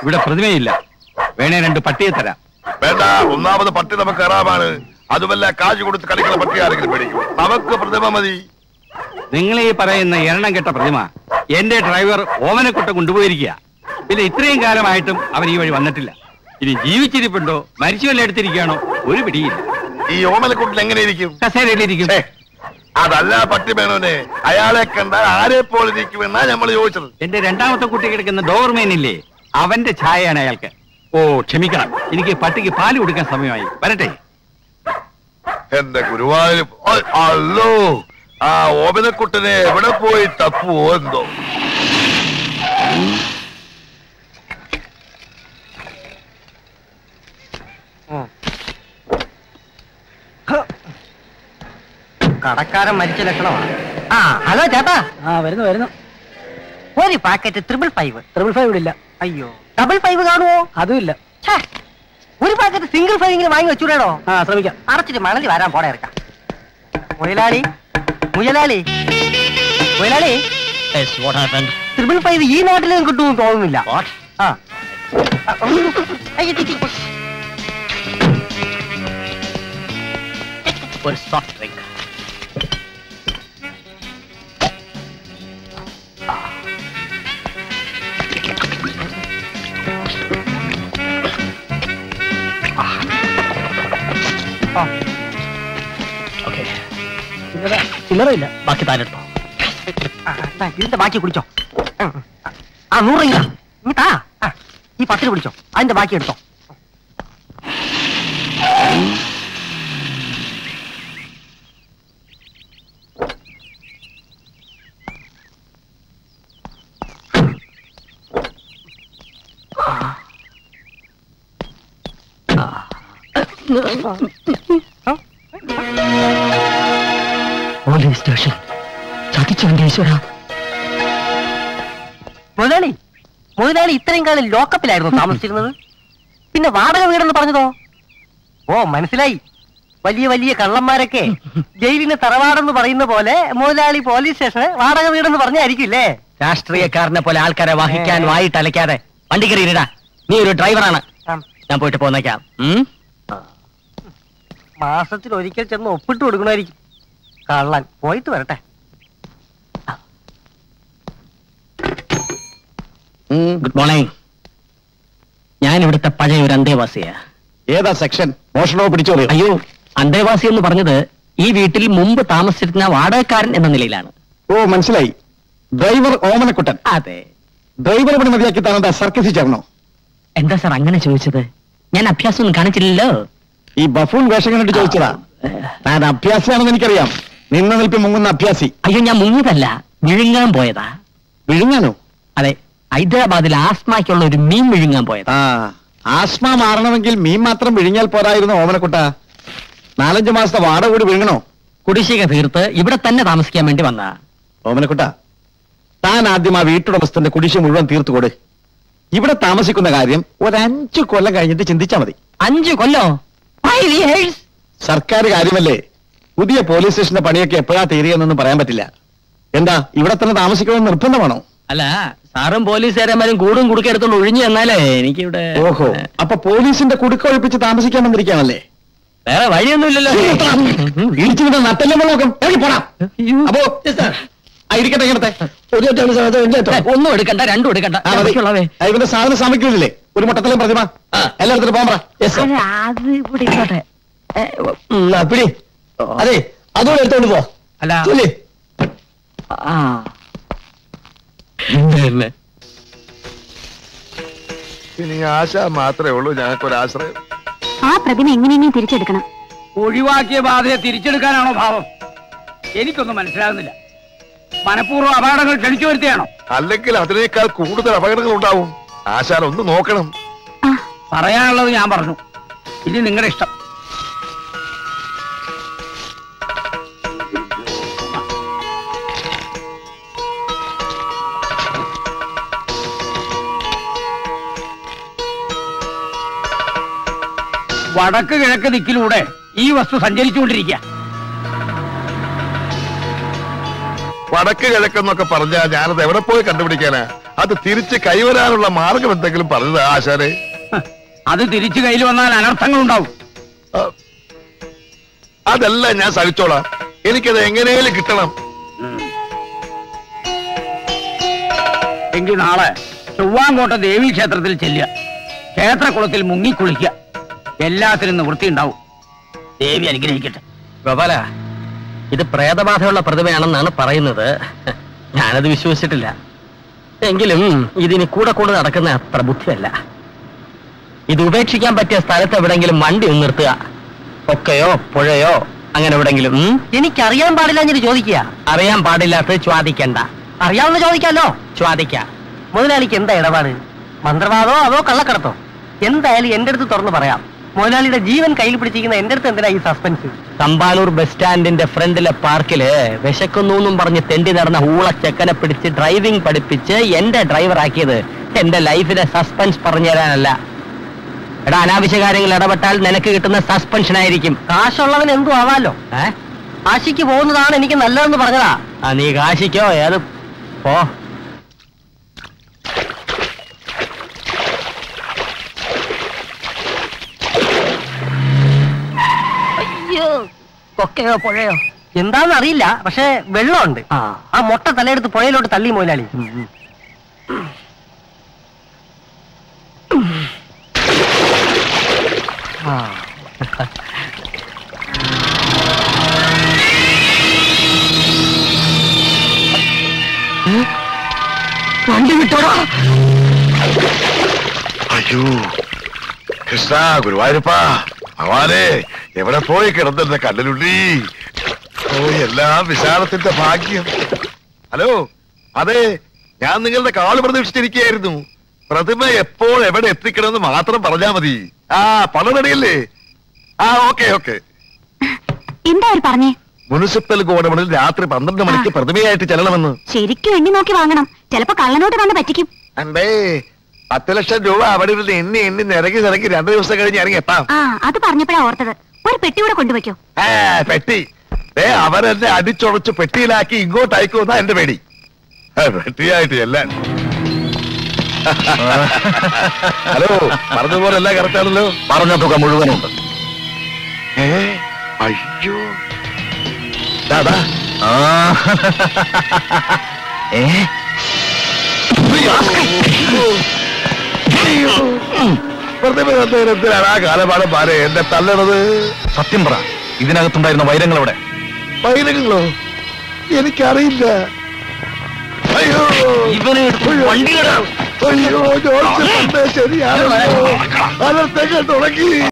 ഇവിടെ പ്രതിമയില്ല. വേണേ 2 പട്ടിയെ തരാം. വേണ്ട, ഒന്നാമത് പട്ടി നമുക്ക് ഹറാമാണ്. അതുമല്ല കാശ് കൊടുത്ത് കളിക്കുന്ന പട്ടി ആരെങ്കിലും മേടിക്കും. നമുക്ക് പ്രതിമ മതി. നിങ്ങൾ ഈ പറയുന്ന എണ്ണം കെട്ട പ്രതിമ എന്റെ ഡ്രൈവർ ഓമനക്കുട്ട കൊണ്ടുപോയിരിക്കുക. പിന്നെ ഇത്രയും കാലമായിട്ടും അവൻ ഈ വഴി വന്നിട്ടില്ല. ഇനി ജീവിച്ചിരിപ്പുണ്ടോ മരിച്ചുവല്ല എടുത്തിരിക്കുകയാണോ ഒരു പിടിയില്ല. ഈ ഓമനക്കുട്ടൻ എങ്ങനെ ഇരിക്കും? കസേരയിലിരിക്കും. അതല്ല പട്ടി മേനോനെ, അയാളെ കണ്ടാൽ ആരെ പോലെ ഇരിക്കുമെന്നാ നമ്മൾ ചോദിച്ചത്. എന്റെ 2ാമത്തെ കുട്ടി കിടക്കുന്ന ഡോർമേനില്ലേ, അവന്റെ ഛായയാണ് അയാൾക്ക്. ഓ ക്ഷമിക്കണം, എനിക്ക് പട്ടിക്ക് പാല് കൊടുക്കാൻ സമയമായി. വരട്ടെ. എന്റെ ഗുരുവായൂർ, അല്ലോ ആ ഓമനക്കുട്ടനെ എവിടെ പോയി തപ്പുവോ എന്തോ. കടക്കാരൻ മരിച്ച ലക്ഷണമാണ്. ആ ഹലോ ചേട്ടാ. വരുന്നു. ഒരു പാക്കറ്റ് 555 ഇവിടെ ഇല്ല. അയ്യോ, 555 കാണുമോ? അതും ഇല്ല. ഒരു പാക്കറ്റ് സിംഗിൾ 5 ഇങ്ങനെ വാങ്ങി വെച്ചൂടോ? ശ്രമിക്കാം. അടച്ചിട്ട് മണലി വരാൻ പോടെ ഇറക്കാം. മുയലാളി 555 ഈ നാട്ടിൽ കിട്ടുമെന്ന് തോന്നുന്നില്ല. ഒരു സോഫ്റ്റ് ഡ്രിങ്ക്. ചില്ലറയില്ല. ബാക്കി താനെടുത്തോ. ഇതിന്റെ ബാക്കി കുടിച്ചോ. 100 രൂപ ഇങ്ങട്ടാ. ഈ 10 പിടിച്ചോ, അതിന്റെ ബാക്കി എടുത്തോ. Police station. ചതിച്ചോന്റെ ഈശ്വര. മുതലാളി ഇത്രയും കാലം ലോക്കപ്പിലായിരുന്നു താമസിച്ചിരുന്നത്. പിന്നെ വാടക വീടെന്ന് പറഞ്ഞതോ? ഓ മനസ്സിലായി. വലിയ വലിയ കള്ളന്മാരൊക്കെ ജയിലിന് തറവാടെന്ന് പറയുന്ന പോലെ മുതലാളി പോലീസ് സ്റ്റേഷന് വാടക വീടെന്ന് പറഞ്ഞായിരിക്കില്ലേ? രാഷ്ട്രീയക്കാരനെ പോലെ ആൾക്കാരെ വഹിക്കാൻ വായിട്ട് അലക്കാതെ വണ്ടി കയറിയിടാ. നീ ഒരു ഡ്രൈവറാണ്. ഞാൻ പോയിട്ട് പോന്നേക്കാം. മാസത്തിൽ ഒരിക്കൽ ചെന്ന് ഒപ്പിട്ട് കൊടുക്കണമായിരിക്കും. കള്ളൻ പോയിട്ട് വരട്ടെ. Good morning. ഞാൻ ഇവിടുത്തെ പഴയ ഒരു അന്തേവാസിയാ. ഏതാ സെക്ഷൻ? മോഷണോ പിടിച്ചോളിയോ? അയ്യോ, അന്തേവാസി എന്ന് പറഞ്ഞത് ഈ വീട്ടിൽ മുമ്പ് താമസിച്ചിരുന്ന വാടകക്കാരൻ എന്ന നിലയിലാണ്. ഓ മനസ്സിലായി. ഡ്രൈവർ ഓമനക്കുട്ടൻ. അതെ. ഡ്രൈവർ പണി മതിയാക്കി താനെന്താ സർക്കസിൽ ചേർന്നോ? എന്താ സാർ അങ്ങനെ ചോദിച്ചത്? ഞാൻ അഭ്യാസമൊന്നും കാണിച്ചില്ലല്ലോ. ഈ ബഫൂൺ വേഷം കണ്ടിട്ട് ചോദിച്ചതാ. താൻ അഭ്യാസിയാണെന്ന് എനിക്കറിയാം. നിന്ന് നിൽപ്പി മുങ്ങുന്ന അഭ്യാസി. അയ്യോ, ഞാൻ മുങ്ങിയതല്ല, വിഴുങ്ങാൻ പോയതാ. വിഴുങ്ങാനോ? അതെ, ഹൈദരാബാദിൽ ആസ്മയ്ക്കുള്ള ഒരു മീൻ വിഴുങ്ങാൻ പോയതാ. ആസ്മ മാറണമെങ്കിൽ മീൻ മാത്രം വിഴുങ്ങിയാൽ പോരായിരുന്നു ഓമനക്കുട്ട. 4-5 മാസത്തെ വാടക കൂടി വിഴുങ്ങണോ? കുടിശ്ശിക തീർത്ത് ഇവിടെ തന്നെ താമസിക്കാൻ വേണ്ടി വന്നാ. ഓമനക്കുട്ട, താൻ ആദ്യം ആ വീട്ടുടമസ്ഥന്റെ കുടിശ്ശിക മുഴുവൻ തീർത്തുകൊട്. ഇവിടെ താമസിക്കുന്ന കാര്യം ഒരു 5 കൊല്ലം കഴിഞ്ഞിട്ട് ചിന്തിച്ചാ മതി. 5 കൊല്ലോ? സർക്കാർ കാര്യമല്ലേ. പുതിയ പോലീസ് സ്റ്റേഷന്റെ പണിയൊക്കെ എപ്പോഴാ തീരുകയെന്നൊന്നും പറയാൻ പറ്റില്ല. എന്താ ഇവിടെ തന്നെ താമസിക്കണമെന്ന് നിർബന്ധമാണോ? അല്ല, സാറും പോലീസുകാരന്മാരും കൂടും കുടുക്കെടുത്തോണ്ട് ഒഴിഞ്ഞു എന്നാലേ എനിക്കിവിടെ. ഓഹോ, അപ്പൊ പോലീസിന്റെ കുടുക്ക ഒഴിപ്പിച്ച് താമസിക്കാൻ വന്നിരിക്കാണല്ലേ? വേറെ വഴിയൊന്നുമില്ലല്ലോ. ഇടിച്ചിട്ട് നട്ടെല്ലാം നോക്കും. അപ്പോ ഇരിക്കട്ടെ. ഇങ്ങനത്തെ ഒന്നും എടുക്കണ്ട, 2 എടുക്കണ്ട. ഇവന്റെ സാധനം സമയ്ക്കില്ലേ? ഒരു മുട്ടത്തിലും പ്രതിമ എല്ലായിടത്തും പോകാൻ പറ. പിടി. അതെ, അതുകൂടെ എടുത്തോണ്ട് പോ. അല്ല ഇനി ആശ മാത്രമേ ഉള്ളൂ ഞങ്ങൾക്കൊരാശ്രയം. ആ പ്രതിമ എങ്ങനെയെങ്കിലും തിരിച്ചെടുക്കണം. ഒഴിവാക്കിയ ബാധയെ തിരിച്ചെടുക്കാനാണോ ഭാവം? എനിക്കൊന്നും മനസ്സിലാകുന്നില്ല. മനഃപൂർവ്വം അപകടങ്ങൾ ക്ഷണിച്ചു വരുത്തിയാണോ? അല്ലെങ്കിൽ അതിനേക്കാൾ കൂടുതൽ അപകടങ്ങൾ ഉണ്ടാവും. ആശാൻ ഒന്ന് നോക്കണം. പറയാനുള്ളത് ഞാൻ പറഞ്ഞു. ഇനി നിങ്ങളുടെ ഇഷ്ടം. വടക്ക് കിഴക്ക് ദിക്കിലൂടെ ഈ വസ്തു സഞ്ചരിച്ചുകൊണ്ടിരിക്കുക. വടക്ക് കിഴക്കെന്നൊക്കെ പറഞ്ഞാൽ ഞാനത് എവിടെ പോയി കണ്ടുപിടിക്കാനാ? അത് തിരിച്ച് കൈവരാനുള്ള മാർഗം എന്തെങ്കിലും പറഞ്ഞത് ആശാനെ? അത് തിരിച്ചു കയ്യിൽ വന്നാൽ അനർത്ഥങ്ങളുണ്ടാവും. അതല്ല ഞാൻ സഹിച്ചോളാം, എനിക്കത് എങ്ങനെയും കിട്ടണം. എങ്കിൽ നാളെ ചൊവ്വാങ്കോട്ട ദേവീ ക്ഷേത്രത്തിൽ ചെല്ലുക, ക്ഷേത്രകുളത്തിൽ മുങ്ങിക്കുളിക്കുക. എല്ലാത്തിനും നിവൃത്തി ഉണ്ടാവും. ദേവി അനുഗ്രഹിക്കട്ടെ. ഗോപാല, ഇത് പ്രേതബാധയുള്ള പ്രതിമയാണെന്നാണ് പറയുന്നത്. ഞാനത് വിശ്വസിച്ചിട്ടില്ല. എങ്കിലും ഇതിന് കൂടെ കൂടെ നടക്കുന്ന അത്ര ബുദ്ധിയല്ല. ഇത് ഉപേക്ഷിക്കാൻ പറ്റിയ സ്ഥലത്ത് എവിടെങ്കിലും വണ്ടി ഒന്ന് നിർത്തുക. ഒക്കെയോ പുഴയോ അങ്ങനെ എവിടെങ്കിലും. എനിക്കറിയാൻ പാടില്ല ഞാൻ ചോദിക്കുക. അറിയാൻ പാടില്ലാത്ത ചോദിക്കണ്ട. അറിയാവുന്ന ചോദിക്കാലോ. ചോദിക്കാം. മുതലാളിക്ക് എന്താ ഇടപാട്? മന്ത്രവാദോ അതോ കള്ളക്കടത്തോ? എന്തായാലും എന്റെ അടുത്ത് തുറന്നു പറയാം. മുതലാളിയുടെ ജീവൻ കയ്യിൽ പിടിച്ചിരിക്കുന്ന എന്റെ അടുത്ത് എന്തിനാ ഈ സസ്പെൻസ്? തമ്പാനൂർ ബസ് സ്റ്റാൻഡിന്റെ ഫ്രണ്ടിലെ പാർക്കില് വിശക്കുന്നു പറഞ്ഞ് തെണ്ടി നടന്ന ഊളച്ചെക്കനെ പിടിച്ച് ഡ്രൈവിംഗ് പഠിപ്പിച്ച് എന്റെ ഡ്രൈവറാക്കിയത് എന്റെ ലൈഫിലെ സസ്പെൻസ് പറഞ്ഞു തരാനല്ല. എടാ, അനാവശ്യ കാര്യങ്ങൾ ഇടപെട്ടാൽ നിനക്ക് കിട്ടുന്ന സസ്പെൻഷൻ ആയിരിക്കും. കാശുള്ളവൻ എന്തും ആവാലോ. കാശിക്ക് പോകുന്നതാണ് എനിക്ക് നല്ലതെന്ന് പറഞ്ഞതാ. നീ കാശിക്കോ ഏത് പോ. അയ്യോ, കൊക്കയോ പുഴയോ എന്താന്ന് അറിയില്ല, പക്ഷെ വെള്ളമുണ്ട്. ആ മൊട്ട തലയെടുത്ത് പുഴയിലോട്ട് തള്ളി മുതലാളി. വണ്ടി വിട്ടോടാ. അയ്യോ കൃഷ്ണ, ഗുരുവായൂരപ്പാ, ഭഗവാനെ, എവിടെ പോയി കിടന്നിരുന്ന കല്ലിലുള്ളി. ഓ, എല്ലാം വിശാലത്തിന്റെ ഭാഗ്യം. ഹലോ, അതെ, ഞാൻ നിങ്ങളുടെ കാള് പ്രതീക്ഷിച്ചിരിക്കുകയായിരുന്നു. പ്രതിമ എപ്പോൾ എവിടെ എത്തിക്കണമെന്ന് മാത്രം പറഞ്ഞാ മതി. പണം റെഡിയല്ലേ? ഓക്കെ. എന്താ അവർ പറഞ്ഞേ? മുനിസിപ്പൽ ഗോഡൌണിൽ രാത്രി 12 മണിക്ക് പ്രതിമയായിട്ട് ചെല്ലണമെന്ന്. ശരിക്കും എണ്ണി നോക്കി വാങ്ങണം, ചിലപ്പോ കള്ളനോട്ട് കണ്ട് പറ്റിക്കും. അണ്ടേ, 10 ലക്ഷം രൂപ അവിടെ ഇരുന്ന് എണ്ണി നിരക്കി 2 ദിവസം കഴിഞ്ഞ് ഇറങ്ങി എത്താം. അത് പറഞ്ഞപ്പോഴാ ഓർത്തത്. ഒരു പെട്ടി കൂടെ കൊണ്ടുവയ്ക്കോ. പെട്ടി അവരെന്നെ അടിച്ചുടച്ച് പെട്ടിയിലാക്കി ഇങ്ങോട്ട് അയക്കുമെന്നാ എന്റെ പേടി. പെട്ടിയായിട്ട് എല്ലാം. ഹലോ, പറഞ്ഞതുപോലെ എല്ലാം കറക്റ്റ് ആണല്ലോ? പറഞ്ഞ തുക മുഴുവനുണ്ട്. അയ്യോ, ദാദാ, പ്രതിമ എന്തിനാണ് ആ കാലപാടം പാരെ എന്നെ തല്ലണത്? സത്യം പറ, ഇതിനകത്തുണ്ടായിരുന്ന വൈരങ്ങൾ എവിടെ? വൈരങ്ങളോ? എനിക്കറിയില്ല. അയ്യോ, അയ്യോ, ശരിയാണല്ലോ, അനർത്ഥങ്ങൾ തുടങ്ങി.